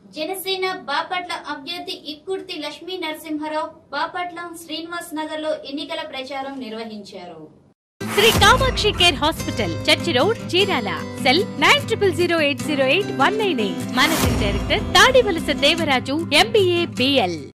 జనసేన బాపట్ల అభ్యర్థి ఇక్కుర్తి లక్ష్మీ నరసింహారావు బాపట్ల శ్రీనివాస్ నగర్ లో ఎన్నికల ప్రచారం నిర్వహించారు. Shri Kamakshi care hospital, church road, Chirala. Cell 9008088198. Managing director Tadivalasa Devaraju, MBA, BL.